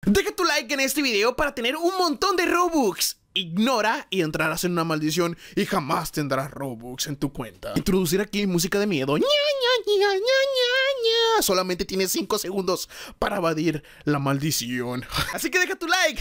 Deja tu like en este video para tener un montón de Robux. Ignora y entrarás en una maldición y jamás tendrás Robux en tu cuenta. Introducir aquí música de miedo. ¡Ña, ña, ña, ña, ña, ña! Solamente tienes 5 segundos para evadir la maldición. Así que deja tu like.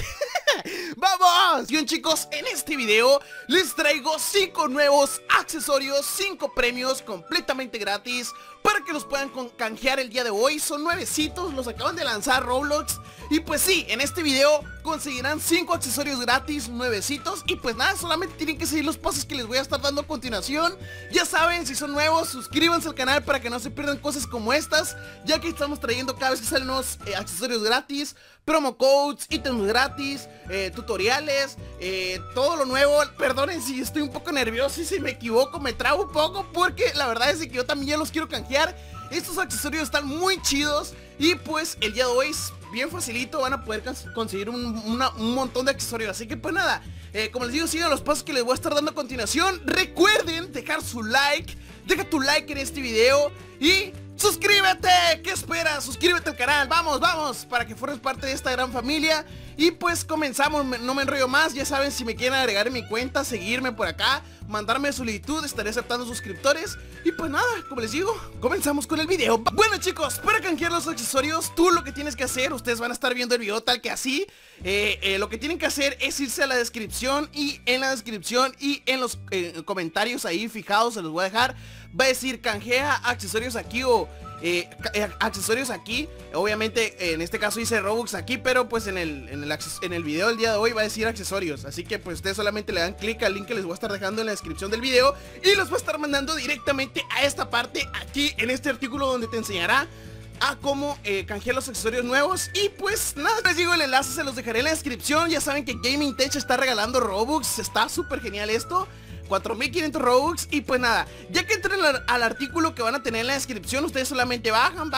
¡Vamos! Bien, chicos, en este video les traigo 5 nuevos accesorios, 5 premios completamente gratis para que los puedan canjear el día de hoy. Son nuevecitos, los acaban de lanzar Roblox. Y pues sí, en este video conseguirán 5 accesorios gratis, nuevecitos. Y pues nada, solamente tienen que seguir los pasos que les voy a estar dando a continuación. Ya saben, si son nuevos, suscríbanse al canal para que no se pierdan cosas como estas, ya que estamos trayendo cada vez que salen nuevos accesorios gratis, promo codes, ítems gratis, tutoriales, todo lo nuevo. Perdonen si estoy un poco nervioso y si me equivoco, me trabo un poco, porque la verdad es que yo también ya los quiero canjear. Estos accesorios están muy chidos y pues el día de hoy es bien facilito, van a poder conseguir un montón de accesorios. Así que pues nada, como les digo, sigan los pasos que les voy a estar dando a continuación. Recuerden dejar su like, deja tu like en este video y suscríbete. ¿Qué esperas? Suscríbete al canal, vamos, vamos, para que formes parte de esta gran familia. Y pues comenzamos, no me enrollo más. Ya saben, si me quieren agregar en mi cuenta, seguirme por acá, mandarme solicitud, estaré aceptando suscriptores. Y pues nada, como les digo, comenzamos con el video. Bueno, chicos, para canjear los accesorios, tú lo que tienes que hacer, ustedes van a estar viendo el video tal que así, lo que tienen que hacer es irse a la descripción, y en la descripción y en los comentarios ahí fijados, se los voy a dejar, va a decir canjea accesorios aquí o accesorios aquí. Obviamente en este caso dice Robux aquí, pero pues en el video del día de hoy va a decir accesorios. Así que pues ustedes solamente le dan clic al link que les voy a estar dejando en la descripción del video y los va a estar mandando directamente a esta parte aquí en este artículo, donde te enseñará a cómo canjear los accesorios nuevos. Y pues nada, les digo, el enlace se los dejaré en la descripción. Ya saben que Gaming Tech está regalando Robux, está súper genial esto, 4500 Robux. Y pues nada, ya que entren al artículo que van a tener en la descripción, ustedes solamente bajan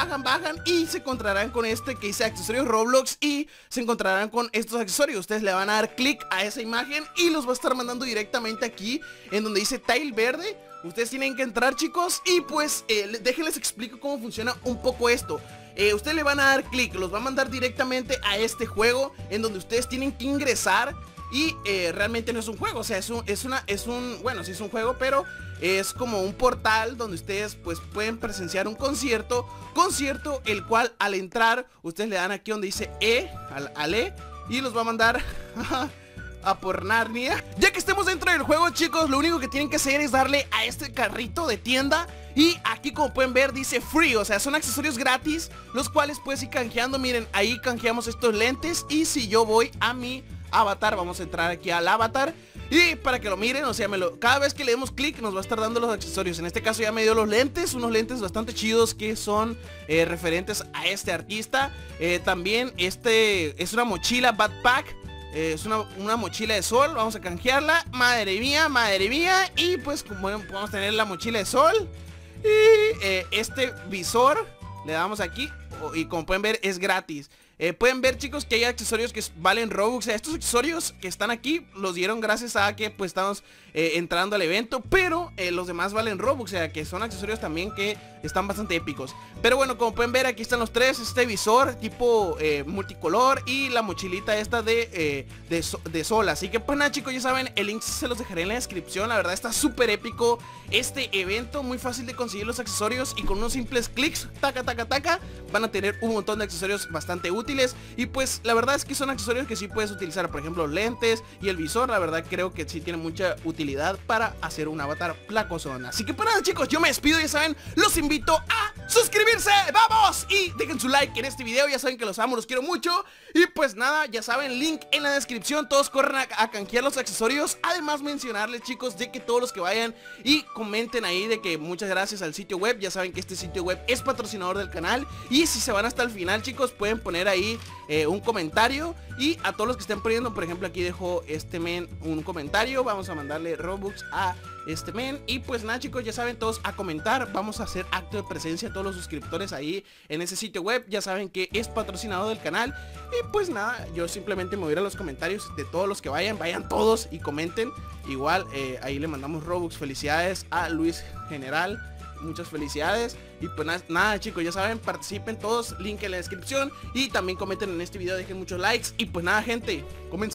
y se encontrarán con este que dice accesorios Roblox, y se encontrarán con estos accesorios. Ustedes le van a dar clic a esa imagen y los va a estar mandando directamente aquí en donde dice tile verde. Ustedes tienen que entrar, chicos, y pues déjenles explico cómo funciona un poco esto. Ustedes le van a dar clic, los va a mandar directamente a este juego en donde ustedes tienen que ingresar. Y realmente no es un juego, o sea, bueno, sí es un juego, pero es como un portal donde ustedes pues pueden presenciar un concierto, el cual al entrar ustedes le dan aquí donde dice al y los va a mandar a por Narnia. Ya que estemos dentro del juego, chicos, lo único que tienen que hacer es darle a este carrito de tienda. Y aquí, como pueden ver, dice free, o sea, son accesorios gratis, los cuales puedes ir canjeando. Miren, ahí canjeamos estos lentes. Y si yo voy a mi avatar, vamos a entrar aquí al avatar, y para que lo miren, o sea, cada vez que le demos clic nos va a estar dando los accesorios. En este caso ya me dio los lentes, unos lentes bastante chidos que son referentes a este artista. También este es una mochila backpack, es una mochila de sol, vamos a canjearla. Madre mía, y pues como podemos tener la mochila de sol. Y este visor le damos aquí, y como pueden ver es gratis. Pueden ver, chicos, que hay accesorios que valen Robux. O sea, estos accesorios que están aquí los dieron gracias a que pues estamos entrando al evento, pero los demás valen Robux, o sea, que son accesorios también que están bastante épicos. Pero bueno, como pueden ver, aquí están los tres: este visor tipo multicolor y la mochilita esta de sol. Así que pues nada, chicos, ya saben, el link se los dejaré en la descripción. La verdad está súper épico este evento, muy fácil de conseguir los accesorios, y con unos simples clics, taca, van a tener un montón de accesorios bastante útiles. Y pues la verdad es que son accesorios que sí puedes utilizar, por ejemplo lentes y el visor. La verdad creo que sí tienen mucha utilidad para hacer un avatar placosón. Así que pues nada, chicos, yo me despido. Ya saben, los invito a suscribirse, vamos, y dejen su like en este video. Ya saben que los amo, los quiero mucho. Y pues nada, ya saben, link en la descripción. Todos corren a canjear los accesorios. Además mencionarles, chicos, de que todos los que vayan y comenten ahí de que muchas gracias al sitio web. Ya saben que este sitio web es patrocinador del canal, y si se van hasta el final, chicos, pueden poner ahí un comentario. Y a todos los que estén poniendo, por ejemplo, aquí dejo este men un comentario, vamos a mandarle Robux a este men. Y pues nada, chicos, ya saben, todos a comentar. Vamos a hacer acto de presencia a todos los suscriptores ahí en ese sitio web. Ya saben que es patrocinado del canal. Y pues nada, yo simplemente me voy a ir a los comentarios de todos los que vayan todos y comenten. Igual ahí le mandamos Robux. Felicidades a Luis General, muchas felicidades. Y pues nada chicos, ya saben, participen todos, link en la descripción. Y también comenten en este video, dejen muchos likes. Y pues nada gente, comenzamos.